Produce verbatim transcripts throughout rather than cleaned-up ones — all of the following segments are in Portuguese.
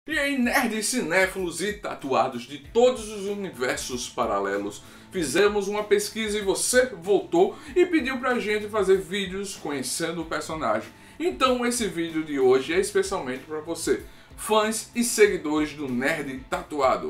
E aí, nerds, cinéfilos e tatuados de todos os universos paralelos, fizemos uma pesquisa e você voltou e pediu pra gente fazer vídeos conhecendo o personagem. Então esse vídeo de hoje é especialmente para você, fãs e seguidores do Nerd Tatuado.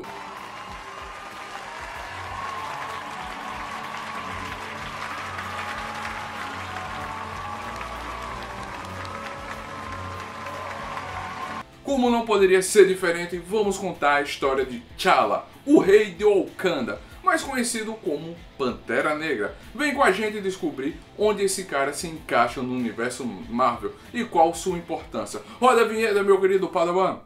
Como não poderia ser diferente, vamos contar a história de T'Challa, o rei de Wakanda, mais conhecido como Pantera Negra. Vem com a gente descobrir onde esse cara se encaixa no universo Marvel e qual sua importância. Roda a vinheta, meu querido Padawan!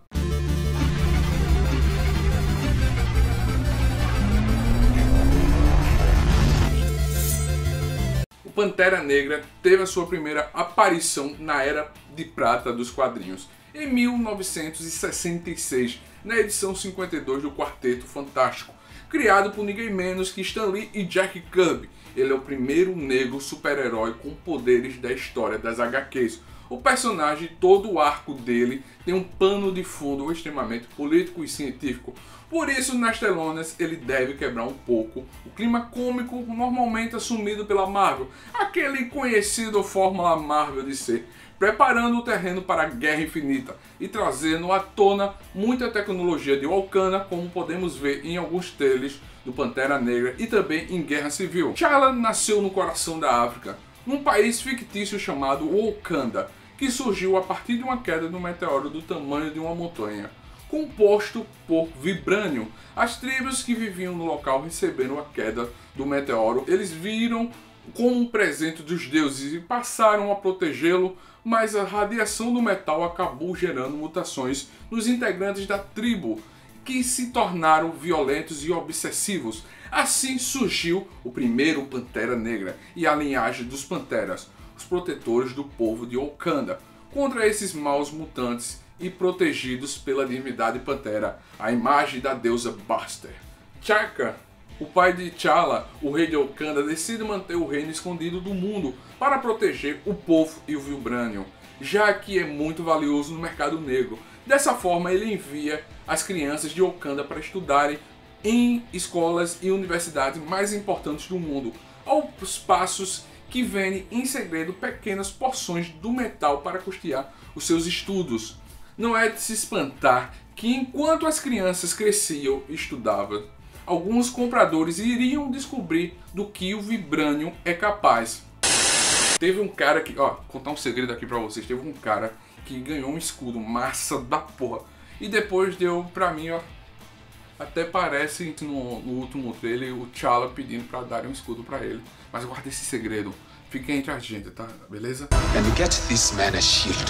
O Pantera Negra teve a sua primeira aparição na Era de Prata dos quadrinhos, em mil novecentos e sessenta e seis, na edição cinquenta e dois do Quarteto Fantástico, criado por ninguém menos que Stan Lee e Jack Kirby. Ele é o primeiro negro super-herói com poderes da história das agá quês. O personagem, todo o arco dele, tem um pano de fundo extremamente político e científico. Por isso, nas telonas, ele deve quebrar um pouco o clima cômico normalmente assumido pela Marvel, aquele conhecido fórmula Marvel de ser, preparando o terreno para a Guerra Infinita e trazendo à tona muita tecnologia de Wakanda, como podemos ver em alguns trailers do Pantera Negra e também em Guerra Civil. T'Challa nasceu no coração da África, num país fictício chamado Wakanda, que surgiu a partir de uma queda de um meteoro do tamanho de uma montanha, composto por vibrânio. As tribos que viviam no local receberam a queda do meteoro, eles viram como um presente dos deuses e passaram a protegê-lo, mas a radiação do metal acabou gerando mutações nos integrantes da tribo, que se tornaram violentos e obsessivos. Assim surgiu o primeiro Pantera Negra e a linhagem dos Panteras, os protetores do povo de Wakanda, contra esses maus mutantes e protegidos pela divindade Pantera, a imagem da deusa Basta. T'Chaka, o pai de T'Challa, o rei de Wakanda, decide manter o reino escondido do mundo para proteger o povo e o vibrânio, já que é muito valioso no mercado negro. Dessa forma, ele envia as crianças de Wakanda para estudarem em escolas e universidades mais importantes do mundo, aos passos que vendem em segredo pequenas porções do metal para custear os seus estudos. Não é de se espantar que enquanto as crianças cresciam e estudavam, alguns compradores iriam descobrir do que o vibrânio é capaz. Teve um cara que, ó, contar um segredo aqui pra vocês, teve um cara que ganhou um escudo massa da porra e depois deu pra mim, ó, até parece no, no último trailer o T'Challa pedindo pra dar um escudo pra ele, mas guarda esse segredo, fica entre a gente, tá? Beleza? And get this man a shield.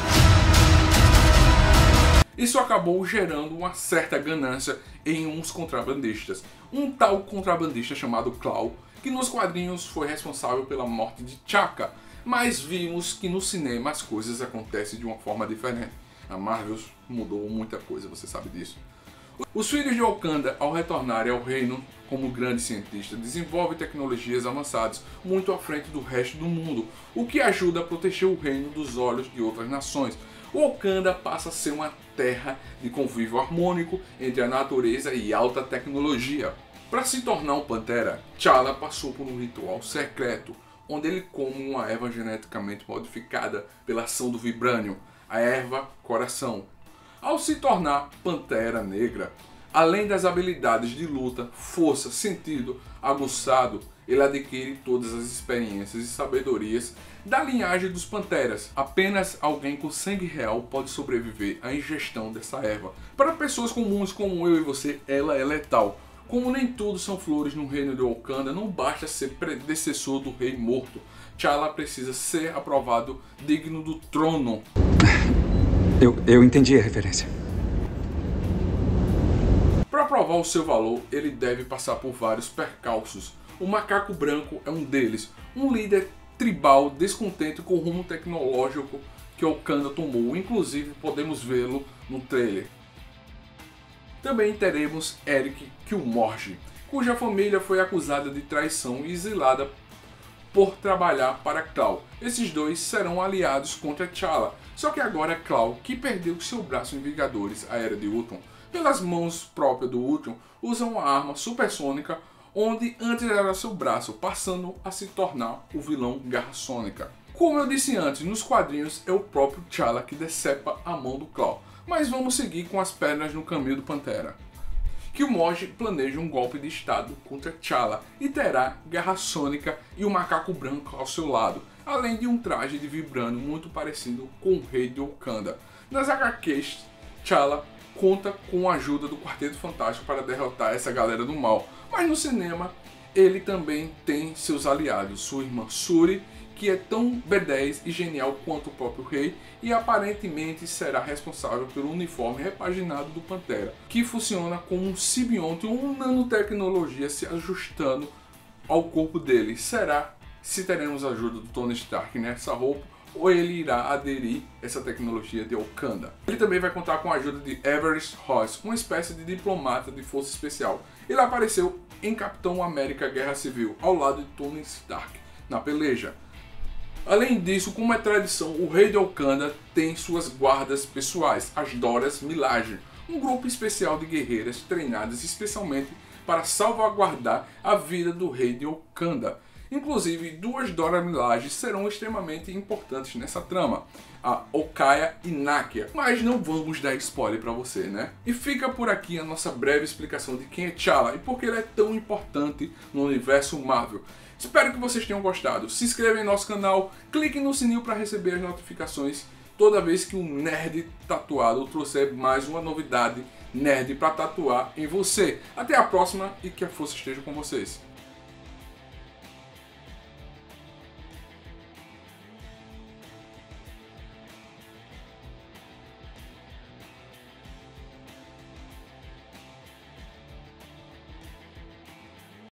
Isso acabou gerando uma certa ganância em uns contrabandistas. Um tal contrabandista chamado Klaw, que nos quadrinhos foi responsável pela morte de T'Chaka, mas vimos que no cinema as coisas acontecem de uma forma diferente. A Marvel mudou muita coisa, você sabe disso. Os filhos de Wakanda, ao retornarem ao reino como grandes cientistas, desenvolvem tecnologias avançadas muito à frente do resto do mundo, o que ajuda a proteger o reino dos olhos de outras nações. Wakanda passa a ser uma terra de convívio harmônico entre a natureza e alta tecnologia. Para se tornar um Pantera, T'Challa passou por um ritual secreto, onde ele come uma erva geneticamente modificada pela ação do vibrânio, a erva coração. Ao se tornar Pantera Negra, além das habilidades de luta, força, sentido aguçado, ele adquire todas as experiências e sabedorias da linhagem dos Panteras. Apenas alguém com sangue real pode sobreviver à ingestão dessa erva. Para pessoas comuns como eu e você, ela é letal. Como nem tudo são flores no reino de Wakanda, não basta ser predecessor do rei morto. T'Challa precisa ser aprovado digno do trono. Eu, eu entendi a referência. Para provar o seu valor, ele deve passar por vários percalços. O Macaco Branco é um deles, um líder tribal descontente com o rumo tecnológico que Wakanda tomou, inclusive podemos vê-lo no trailer. Também teremos Eric Killmonger, cuja família foi acusada de traição e exilada por trabalhar para Klaw. Esses dois serão aliados contra T'Challa, Só que agora é Klaue, que perdeu seu braço em Vingadores, a Era de Ultron, pelas mãos próprias do Ultron, usa uma arma supersônica onde antes era seu braço, passando a se tornar o vilão Garra Sônica. Como eu disse antes, nos quadrinhos é o próprio T'Challa que decepa a mão do Klaue. Mas vamos seguir com as pernas no caminho do Pantera. Killmonger planeja um golpe de estado contra T'Challa e terá Garra Sônica e o Macaco Branco ao seu lado, além de um traje de vibrânio muito parecido com o Rei de Wakanda. Nas agá quês, T'Challa conta com a ajuda do Quarteto Fantástico para derrotar essa galera do mal, mas no cinema ele também tem seus aliados, sua irmã Shuri, que é tão B dez e genial quanto o próprio rei e aparentemente será responsável pelo uniforme repaginado do Pantera, que funciona como um simbionte ou uma nanotecnologia se ajustando ao corpo dele. Será se teremos a ajuda do Tony Stark nessa roupa ou ele irá aderir a essa tecnologia de Wakanda. Ele também vai contar com a ajuda de Everest Ross, uma espécie de diplomata de força especial. Ele apareceu em Capitão América Guerra Civil, ao lado de Tony Stark, na peleja. Além disso, como é tradição, o Rei de Wakanda tem suas guardas pessoais, as Doras Milaje, um grupo especial de guerreiras treinadas especialmente para salvaguardar a vida do Rei de Wakanda. Inclusive, duas Dora Milaje serão extremamente importantes nessa trama, a Okaya e Nakia, mas não vamos dar spoiler para você, né? E fica por aqui a nossa breve explicação de quem é T'Challa e por que ele é tão importante no universo Marvel. Espero que vocês tenham gostado. Se inscreva em nosso canal, clique no sininho para receber as notificações toda vez que um nerd tatuado trouxer mais uma novidade nerd para tatuar em você. Até a próxima e que a força esteja com vocês.